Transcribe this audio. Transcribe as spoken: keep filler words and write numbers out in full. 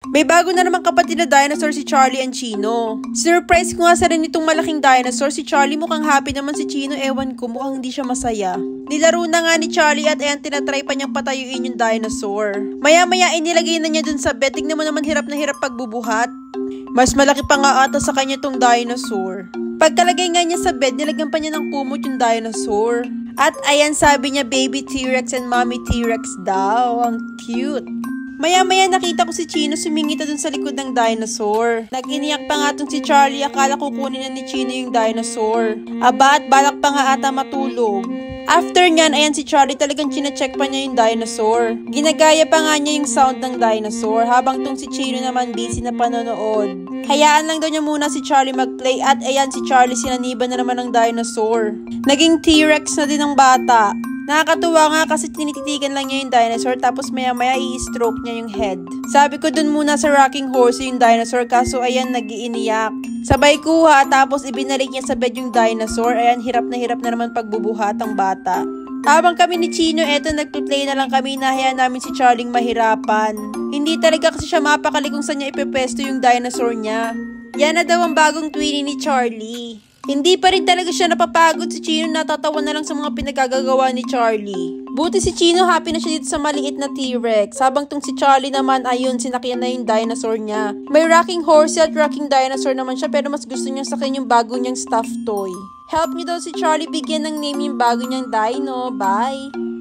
May bago na naman kapatid na dinosaur si Charlie and Chino. Surprise ko nga sa rin itong malaking dinosaur. Si Charlie mukhang happy naman, si Chino ewan ko mukhang hindi siya masaya. Nilaro na nga ni Charlie at ayan tinatry pa niyang patayuin yung dinosaur. Maya maya inilagay na niya dun sa bed. Tingnan mo naman hirap na hirap pagbubuhat. Mas malaki pa nga ata sa kanya tong dinosaur. Pagkalagay nga niya sa bed, nilagyan pa niya ng kumot yung dinosaur. At ayan sabi niya baby T-Rex and mommy T-Rex daw. Ang cute. Maya-maya nakita ko si Chino sumingita dun sa likod ng dinosaur. Nag-iniyak pa nga tong si Charlie, akala kukunin na ni Chino yung dinosaur. Aba at balak pa nga ata matulog. After nyan, ayan si Charlie talagang chine-check pa niya yung dinosaur. Ginagaya pa nga niya yung sound ng dinosaur habang tong si Chino naman busy na panonood. Hayaan lang daw niya muna si Charlie mag-play at ayan si Charlie sinaniban na naman ng dinosaur. Naging T-Rex na din ang bata. Nakakatuwa nga kasi tinititigan lang niya yung dinosaur tapos maya maya i-stroke niya yung head. Sabi ko dun muna sa rocking horse yung dinosaur kaso ayan nag-iiniyak. Sabay kuha tapos ibinalik niya sa bed yung dinosaur. Ayan hirap na hirap na naman pagbubuhat ang bata. Habang kami ni Chino eto nagpe-play na lang kami, nahayaan namin si Charlie mahirapan. Hindi talaga kasi siya mapakali kung saan niya ipepesto yung dinosaur niya. Yan na daw ang bagong twinnie ni Charlie. Hindi pa rin talaga siya napapagod si Chino, natatawa na lang sa mga pinagagagawa ni Charlie. Buti si Chino happy na siya dito sa maliit na T-Rex. Habang tong si Charlie naman, ayun, sinakyan na yung dinosaur niya. May rocking horse at rocking dinosaur naman siya pero mas gusto niyang sakyan yung bago niyang stuffed toy. Help niyo daw si Charlie bigyan ng name yung bago niyang dino. Bye!